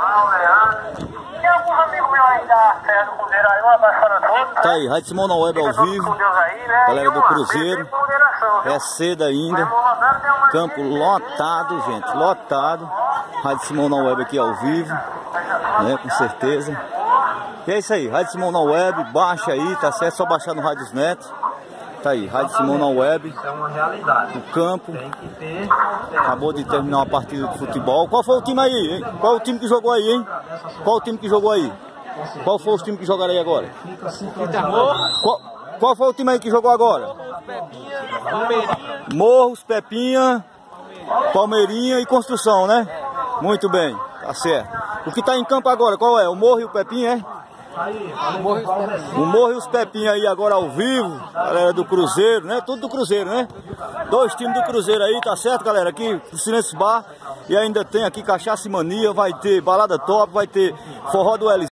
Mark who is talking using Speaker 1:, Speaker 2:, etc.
Speaker 1: Tem alguns amigos meus aí da Serra do Cruzeiro aí, um abraço para todos.
Speaker 2: Tá aí, Rádio Simão na Web ao vivo. Galera do Cruzeiro. É cedo ainda. Campo lotado, gente. Lotado. Rádio Simão na Web aqui ao vivo. Né, com certeza. E é isso aí, Rádio Simão na Web. Baixa aí, tá certo? Só baixar no Rádios Net. Tá aí, Rádio Simão na Web.
Speaker 3: Isso é uma realidade.
Speaker 2: O campo.
Speaker 3: Tem que ter.
Speaker 2: Acabou de terminar uma partida de futebol. Qual foi o time aí, hein? Qual o time que jogou aí, hein? Qual o time que jogou aí? Qual foi o time que jogaram aí agora? Qual foi o time aí que jogou agora? Morros, Pepinha, Palmeirinha e Construção, né? Muito bem, tá certo. O que tá em campo agora, qual é? O Morro e o Pepinha, é? O Morro e os Pepinha aí agora ao vivo, galera do Cruzeiro, né? Tudo do Cruzeiro, né? Dois times do Cruzeiro aí, tá certo, galera? Aqui no Silêncio Bar. E ainda tem aqui Cachaça e Mania, vai ter balada top, vai ter forró do L.